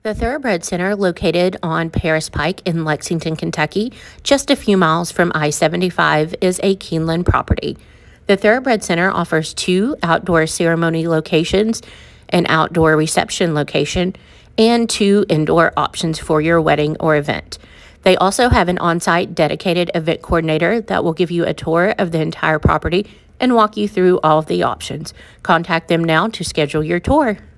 The Thoroughbred Center, located on Paris Pike in Lexington, Kentucky, just a few miles from I-75, is a Keeneland property. The Thoroughbred Center offers 2 outdoor ceremony locations, an outdoor reception location, and 2 indoor options for your wedding or event. They also have an on-site dedicated event coordinator that will give you a tour of the entire property and walk you through all of the options. Contact them now to schedule your tour.